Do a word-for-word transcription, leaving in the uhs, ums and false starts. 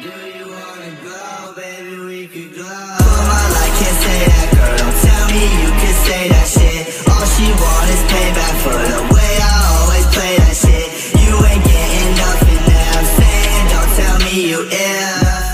Do you wanna go, baby, we could go. But my life can't say that, girl, don't tell me you can say that shit. All she want is payback for the